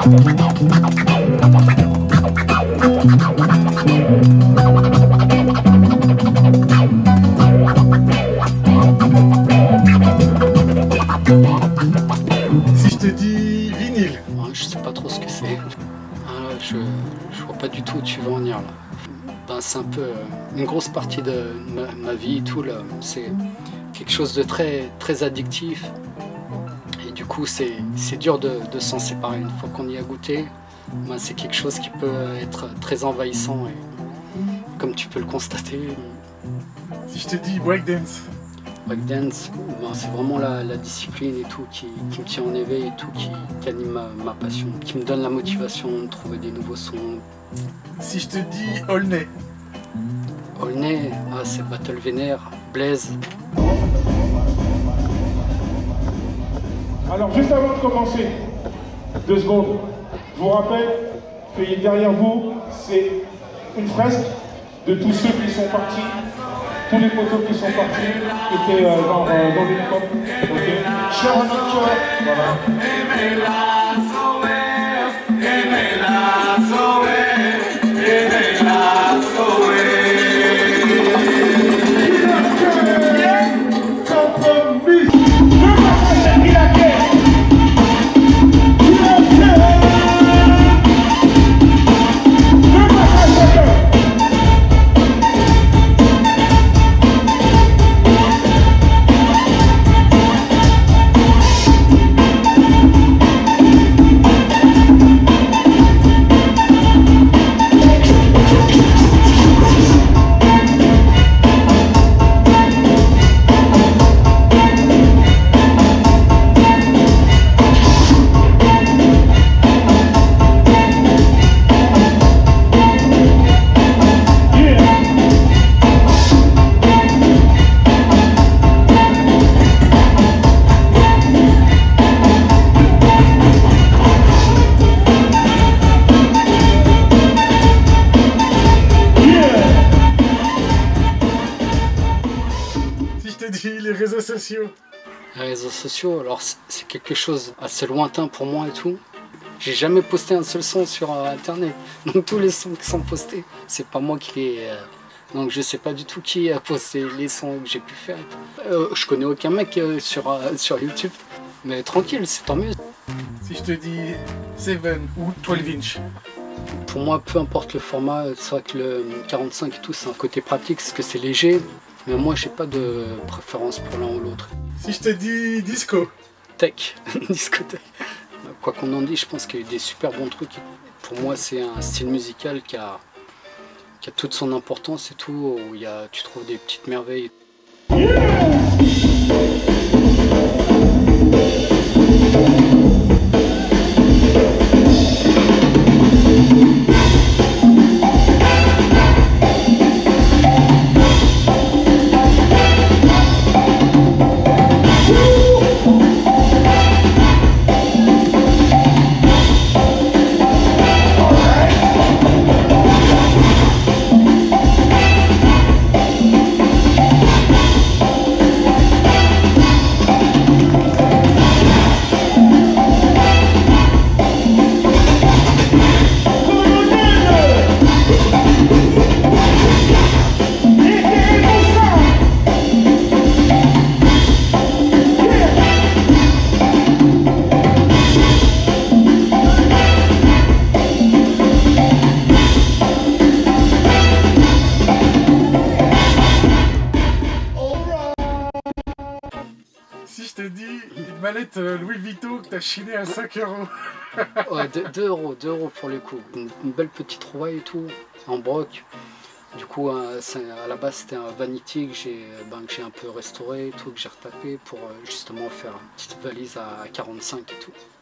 Si je te dis vinyle. Je sais pas trop ce que c'est. Je vois pas du tout où tu veux en venir là. Ben, c'est un peu une grosse partie de ma vie et tout là. C'est quelque chose de très addictif. Et du coup c'est dur de s'en séparer. Une fois qu'on y a goûté, ben, c'est quelque chose qui peut être très envahissant. Et comme tu peux le constater. Si je te dis breakdance. Breakdance, ben, c'est vraiment la discipline et tout qui me tient en éveil et tout, qui anime ma passion, qui me donne la motivation de trouver des nouveaux sons. Si je te dis Aulnay. Aulnay, c'est Battle Vénère, Blaze. Alors juste avant de commencer, 2 secondes, je vous rappelle que derrière vous, c'est une fresque de tous ceux qui sont partis. Tous les poteaux qui sont partis, qui étaient dans l'hélicoptère. Okay. Cher voilà. Les réseaux sociaux. Les réseaux sociaux, alors c'est quelque chose assez lointain pour moi et tout. J'ai jamais posté un seul son sur internet. Donc tous les sons qui sont postés, c'est pas moi qui les... Donc je sais pas du tout qui a posté les sons que j'ai pu faire. Je connais aucun mec sur YouTube. Mais tranquille, c'est tant mieux. Si je te dis 7 ou 12 inch. Pour moi, peu importe le format, c'est vrai que le 45 et tout, c'est un côté pratique parce que c'est léger. Mais moi, j'ai pas de préférence pour l'un ou l'autre. Si je te dis disco. Tech, discothèque. Quoi qu'on en dise, je pense qu'il y a eu des super bons trucs. Pour moi, c'est un style musical qui a toute son importance et tout, où tu trouves des petites merveilles. Si je te dis une mallette Louis Vuitton que t'as chiné à 5 €. Ouais, 2 € pour le coup. Une belle petite trouvaille et tout, en broc. Du coup, à la base, c'était un Vanity que j'ai un peu restauré et tout, que j'ai retapé pour justement faire une petite valise à 45 et tout.